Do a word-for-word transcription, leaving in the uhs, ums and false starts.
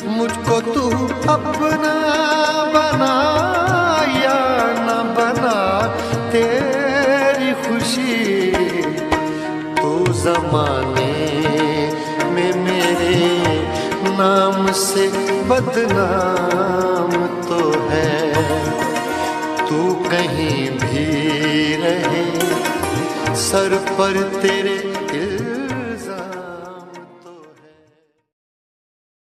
मुझको तू अपना बना या न बना, तेरी खुशी तू जमाने में मेरे नाम से बदनाम तो है। तू कहीं भी रहे, सर पर तेरे